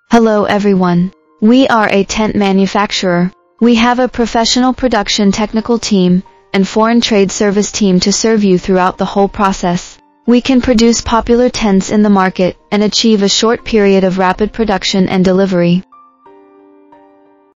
Hello everyone. We are a tent manufacturer. We have a professional production technical team and foreign trade service team to serve you throughout the whole process. We can produce popular tents in the market and achieve a short period of rapid production and delivery.